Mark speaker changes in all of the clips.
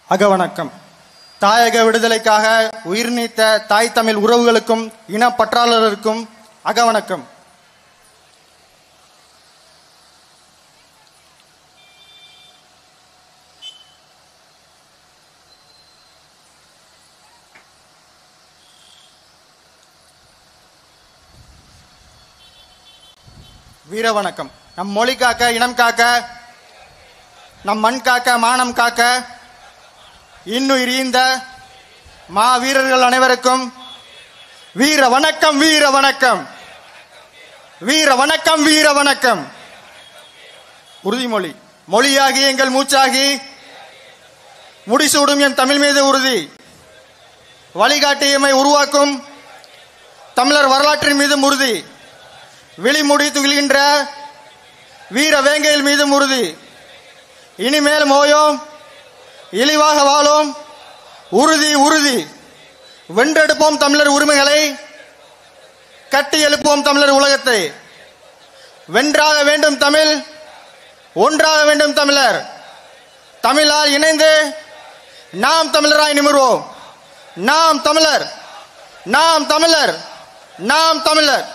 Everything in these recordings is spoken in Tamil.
Speaker 1: அகவணக்கம். தாயக விடுதலைக்காக உயிர் நீத்த தாய் தமிழ் உறவுகளுக்கும் இனப்பற்றாளருக்கும் அகவணக்கம். வீர வணக்கம். நம் மொழி காக்க, இனம் காக்க, நம் மண் காக்க, மானம் காக்க இன்னுயிர் ஈந்த மா வீரர்கள் அனைவருக்கும் வீர வணக்கம், வீர வணக்கம், வீர வணக்கம், வீர வணக்கம். உறுதிமொழி. மொழியாகி எங்கள் மூச்சாகி முடிசூடும் என் தமிழ் மீது உறுதி. வழிகாட்டியமை உருவாக்கும் தமிழர் வரலாற்றின் மீதும் உறுதி. விழிமுடி துகில்கின்ற வீர வேங்கையில் மீதும் உறுதி. இனிமேல் மோயோம், இழிவாக வாழும், உறுதி உறுதி. வென்றெடுப்போம் தமிழர் உரிமைகளை, கட்டி எழுப்புவோம் தமிழர் உலகத்தை. வென்றாக வேண்டும் தமிழ், ஒன்றாக வேண்டும் தமிழர். தமிழால் இணைந்து நாம் தமிழராய் நிமிர்வோம். நாம் தமிழர், நாம் தமிழர், நாம் தமிழர்.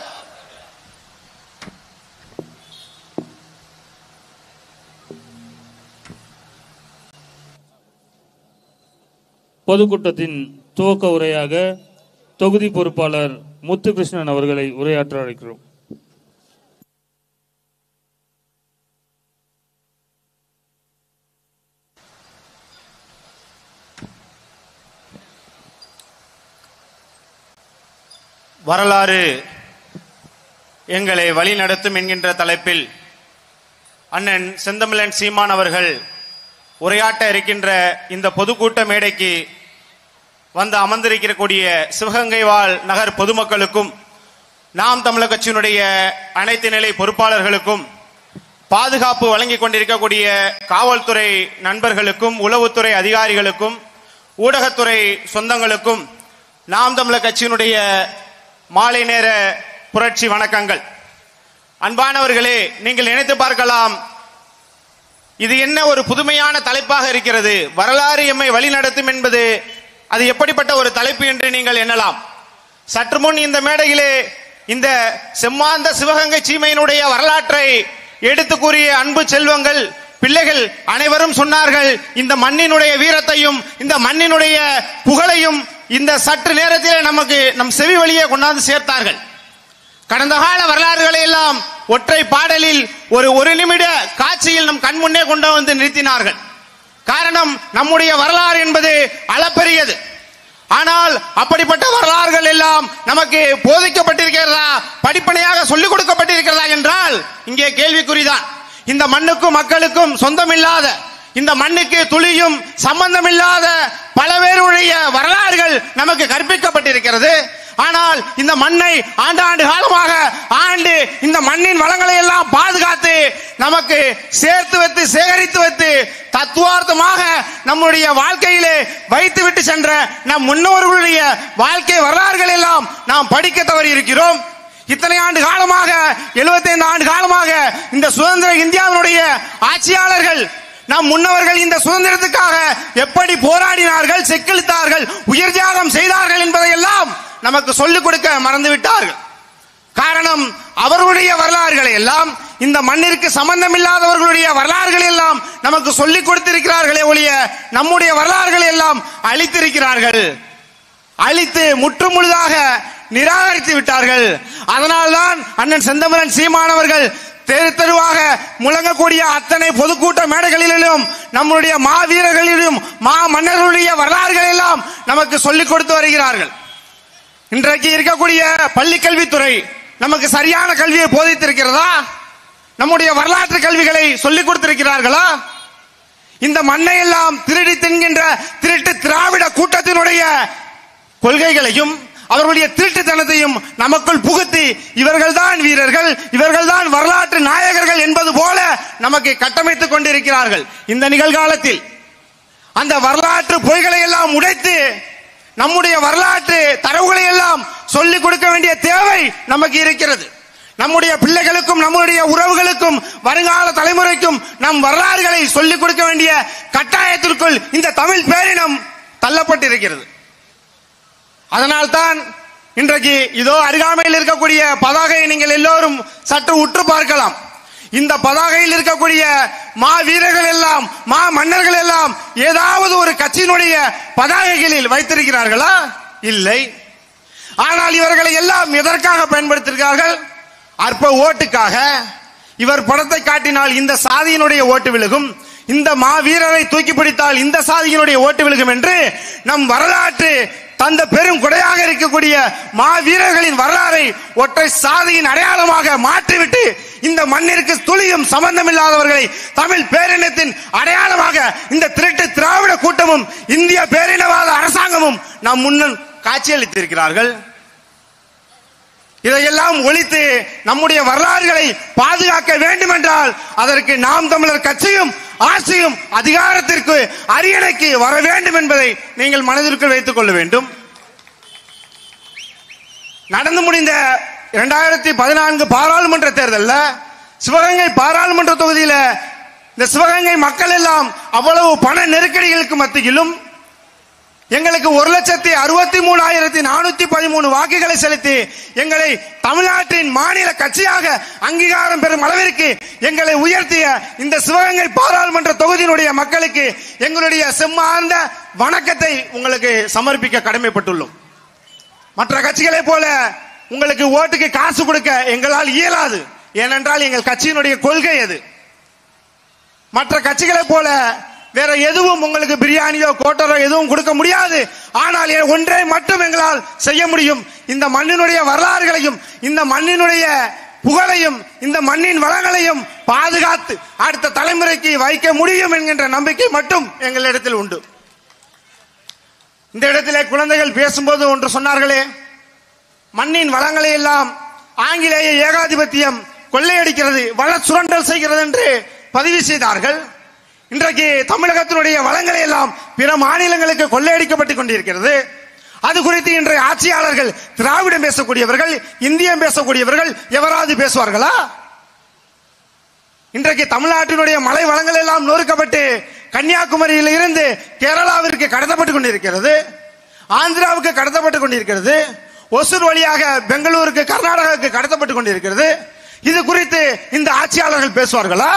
Speaker 2: பொதுக்கூட்டத்தின் துவக்க உரையாக தொகுதி பொறுப்பாளர் முத்துகிருஷ்ணன் அவர்களை உரையாற்ற அழைக்கிறோம்.
Speaker 3: வரலாறு எங்களை வழி நடத்தும் என்கின்ற தலைப்பில் அண்ணன் செந்தமிழன் சீமான் அவர்கள் உரையாற்ற இருக்கின்ற இந்த பொதுக்கூட்ட மேடைக்கு வந்து அமர்ந்திருக்கக்கூடிய சிவகங்கை வாழ் நகர் பொதுமக்களுக்கும், நாம் தமிழர் கட்சியினுடைய அனைத்து நிலை பொறுப்பாளர்களுக்கும், பாதுகாப்பு வழங்கிக் கொண்டிருக்கக்கூடிய காவல்துறை நண்பர்களுக்கும், உளவுத்துறை அதிகாரிகளுக்கும், ஊடகத்துறை சொந்தங்களுக்கும் நாம் தமிழர் கட்சியினுடைய மாலை நேர புரட்சி வணக்கங்கள். அன்பானவர்களே, நீங்கள் நினைத்து பார்க்கலாம், இது என்ன ஒரு புதுமையான தலைப்பாக இருக்கிறது. வரலாறு எம்மை வழி நடத்தும் என்பது அது எப்படிப்பட்ட ஒரு தலைப்பு என்று நீங்கள் எண்ணலாம். சற்று முன் இந்த மேடையிலே இந்த செம்மாந்த சிவகங்கை சீமையினுடைய வரலாற்றை எடுத்து கூறிய அன்பு செல்வங்கள், பிள்ளைகள் அனைவரும் சொன்னார்கள். இந்த மண்ணினுடைய வீரத்தையும் இந்த மண்ணினுடைய புகழையும் இந்த சற்று நேரத்திலே நமக்கு நம் செவி வழியே கொண்டாந்து சேர்த்தார்கள். கடந்த கால வரலாறுகளை எல்லாம் ஒற்றை பாடலில் ஒரு நிமிட காட்சியில் நம் கண் முன்னே கொண்டு வந்து நிறுத்தினார்கள். காரணம், நம்முடைய வரலாறு என்பது அளப்பெரியது. ஆனால் அப்படிப்பட்ட வரலாறுகள் எல்லாம் நமக்கு போதிக்கப்பட்டிருக்கிறதா, படிப்பனையாக சொல்லிக் கொடுக்கப்பட்டிருக்கிறதா என்றால் இங்கே கேள்விக்குறிதான். இந்த மண்ணுக்கும் மக்களுக்கும் சொந்தமில்லாத, இந்த மண்ணுக்கு துளியும் சம்பந்தமில்லாத பல பேருடைய வரலாறுகள் நமக்கு கற்பிக்கப்பட்டிருக்கிறது. ஆனால் இந்த மண்ணை ஆண்டாண்டு காலமாக ஆண்டு இந்த மண்ணின் வளங்களை எல்லாம் பாதுகாத்து நமக்கு சேர்த்து வைத்து சேகரித்து வைத்து தத்துவார்த்தமாக நம்முடைய வாழ்க்கையிலே வைத்துவிட்டு சென்ற நம் முன்னோர்களுடைய வாழ்க்கை வரலாறுகள் எல்லாம் நாம் படிக்க தவறி இருக்கிறோம். இத்தனை ஆண்டு காலமாக, 75 ஆண்டு காலமாக இந்த சுதந்திர இந்தியாவினுடைய ஆட்சியாளர்கள், நம் முன்னவர்கள் இந்த சுதந்திரத்துக்காக எப்படி போராடினார்கள், செக்கிழுத்தார்கள், உயிர் தியாகம் செய்தார்கள் என்பதையெல்லாம் நமக்கு சொல்லிக் கொடுக்க மறந்துவிட்டார்கள். காரணம், அவர்களுடைய வரலாறுகளை எல்லாம், இந்த மண்ணிற்கு சம்பந்தம் இல்லாதவர்களுடைய வரலாறுகளை எல்லாம் நமக்கு சொல்லிக் கொடுத்திருக்கிறார்களே ஒழிய நம்முடைய வரலாறுகளை எல்லாம் அழித்திருக்கிறார்கள். அழித்து முற்றுமுழுதாக நிராகரித்து விட்டார்கள். அதனால்தான் அண்ணன் செந்தமிழன் சீமான் அவர்கள் தெரு தெருவாக முழங்கக்கூடிய அத்தனை பொதுக்கூட்ட மேடைகளிலும் நம்முடைய மாவீரர்களிலும் மா மன்னர்களுடைய வரலாறுகள் எல்லாம் நமக்கு சொல்லிக் கொடுத்து வருகிறார்கள். இன்றைக்கு இருக்கக்கூடிய பள்ளி கல்வித்துறை நமக்கு சரியான கல்வியை போதித்திருக்கிறதா? நம்முடைய வரலாற்று கல்விகளை சொல்லிக் கொடுத்திருக்கிறார்களா? இந்த மண்ணை எல்லாம் திருடி தின்கின்ற திருட்டு திராவிட கூட்டத்தினுடைய கொள்கைகளையும் அவர்களுடைய திருட்டுத்தனத்தையும் நமக்குள் புகுத்தி இவர்கள்தான் வீரர்கள், இவர்கள்தான் வரலாற்று நாயகர்கள் என்பது போல நமக்கு கட்டமைத்துக் கொண்டிருக்கிறார்கள். இந்த நிகழ்காலத்தில் அந்த வரலாற்று பொய்களை எல்லாம் உடைத்து நம்முடைய வரலாற்று தரவுகளை எல்லாம் சொல்லிக் கொடுக்க வேண்டிய தேவை நமக்கு இருக்கிறது. நம்முடைய பிள்ளைகளுக்கும் நம்முடைய உறவுகளுக்கும் வருங்கால தலைமுறைக்கும் நம் வரலாறுகளை சொல்லிக் கொடுக்க வேண்டிய கட்டாயத்திற்குள் இந்த தமிழ் பேரினம் தள்ளப்பட்டிருக்கிறது. அதனால்தான் இன்றைக்கு இதோ அருகாமையில் இருக்கக்கூடிய பதாகையை நீங்கள் எல்லோரும் சற்று உற்று பார்க்கலாம். இந்த பதாகையில் இருக்கக்கூடிய மா வீரர்கள் எல்லாம், மா மன்னர்கள் எல்லாம் ஏதாவது ஒரு கட்சியினுடைய பதாகைகளில் வைத்திருக்கிறார்களா? இல்லை. ஆனால் இவர்களை எல்லாம் எதற்காக பயன்படுத்துகிறார்கள்? அற்ப ஓட்டுக்காக. இவர் படத்தை காட்டினால் இந்த சாதியினுடைய ஓட்டு விலகும், இந்த மா வீரரை தூக்கி பிடித்தால் இந்த சாதியினுடைய ஓட்டு விலகும் என்று நம் வரலாற்று தந்த பெரும் கொடையாக இருக்கக்கூடிய மா வீரர்களின் வரலாறை ஒற்றை சாதியின் அடையாளமாக மாற்றிவிட்டு இந்த மண்ணிற்கு துளியும் சம்பந்தம் இல்லாதவர்களை தமிழ் பேரினத்தின் அடையாளமாக இந்த திருட்டு திராவிட கூட்டமும் இந்திய பேரினவாத அரசாங்கமும் நம் முன்னும் காட்சியளித்திருக்கிறார்கள். இதையெல்லாம் ஒழித்து நம்முடைய வரலாறுகளை பாதுகாக்க வேண்டும் என்றால் அதற்கு நாம் தமிழர் கட்சியும் ஆட்சியும் அதிகாரத்திற்கு அரியணைக்கு வர வேண்டும் என்பதை நீங்கள் மனதிற்குள் வைத்துக் கொள்ள வேண்டும். நடந்து முடிந்த 2014 பாராளுமன்ற தேர்தலில் சிவகங்கை பாராளுமன்ற தொகுதியில இந்த சிவகங்கை மக்கள் எல்லாம் அவ்வளவு பண நெருக்கடிகளுக்கு மத்தியிலும் எங்களுக்கு 1,63,413 வாக்குகளை செலுத்தி எங்களை தமிழ்நாட்டின் மாநில கட்சியாக அங்கீகாரம் பெறும் அளவிற்கு எங்களை உயர்த்திய இந்த சிவகங்கை பாராளுமன்ற தொகுதியினுடைய மக்களுக்கு எங்களுடைய செம்மார்ந்த வணக்கத்தை உங்களுக்கு சமர்ப்பிக்க கடமைப்பட்டுள்ளோம். மற்ற கட்சிகளை போல உங்களுக்கு ஓட்டுக்கு காசு கொடுக்க எங்களால் இயலாது. ஏனென்றால் எங்கள் கட்சியினுடைய கொள்கை அது. மற்ற கட்சிகளை போல வேற எதுவும் உங்களுக்கு பிரியாணியோ கோட்டரோ எதுவும் கொடுக்க முடியாது. ஆனால் ஒன்றை மட்டும் எங்களால் செய்ய முடியும். இந்த மண்ணினுடைய வரலாறுகளையும் இந்த மண்ணினுடைய புகழையும் இந்த மண்ணின் வளங்களையும் பாதுகாத்து அடுத்த தலைமுறைக்கு வைக்க முடியும் என்கின்ற நம்பிக்கை மட்டும் எங்களிடத்தில் உண்டு. இந்த இடத்திலே குழந்தைகள் பேசும்போது ஒன்று சொன்னார்களே, மண்ணின் வளங்களை எல்லாம் ஆங்கிலேய ஏகாதிபத்தியம் கொள்ளையடிக்கிறது, வள சுரண்டல் செய்கிறது என்று பதிவு செய்தார்கள். இன்றைக்கு தமிழகத்தினுடைய வளங்களை எல்லாம் பிற மாநிலங்களுக்கு கொள்ளையடிக்கப்பட்டுக் கொண்டிருக்கிறது. அது குறித்து இன்றைய ஆட்சியாளர்கள் திராவிடம் பேசக்கூடியவர்கள், இந்தியம் பேசக்கூடியவர்கள் எவராது பேசுவார்களா? இன்றைக்கு தமிழ்நாட்டினுடைய மலை வளங்கள் எல்லாம் நொறுக்கப்பட்டு கன்னியாகுமரியில் இருந்து கேரளாவிற்கு கடத்தப்பட்டுக் கொண்டிருக்கிறது, ஆந்திராவுக்கு கடத்தப்பட்டுக் கொண்டிருக்கிறது, ஒசூர் வழியாக பெங்களூருக்கு கர்நாடகாவுக்கு கடத்தப்பட்டுக் கொண்டிருக்கிறது. இது குறித்து இந்த ஆட்சியாளர்கள் பேசுவார்களா?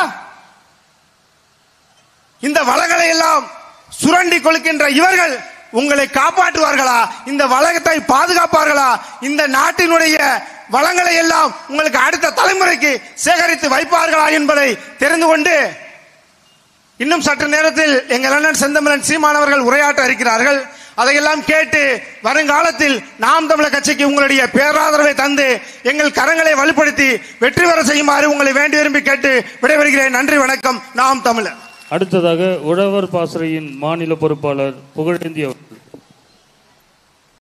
Speaker 3: இந்த வளங்களை எல்லாம் சுரண்டி கொள்கின்ற இவர்கள் உங்களை காப்பாற்றுவார்களா? இந்த வளத்தை பாதுகாப்பார்களா? இந்த நாட்டினுடைய வளங்களை எல்லாம் உங்களுக்கு அடுத்த தலைமுறைக்கு சேகரித்து வைப்பார்களா என்பதை தெரிந்து கொண்டு இன்னும் சற்று நேரத்தில் எங்கள் அண்ணன் செந்தமிழன் சீமானவர்கள் உரையாற்ற இருக்கிறார்கள். அதையெல்லாம் கேட்டு வருங்காலத்தில் நாம் தமிழர் கட்சிக்கு உங்களுடைய பேராதரவை தந்து எங்கள் கரங்களை வலுப்படுத்தி வெற்றி பெற செய்யுமாறு உங்களை வேண்டி விரும்பி கேட்டு விடைபெறுகிறேன். நன்றி, வணக்கம். நாம் தமிழர்.
Speaker 2: அடுத்ததாக உழவர் பாசறையின் மாநில பொறுப்பாளர் புகழேந்தி அவர்.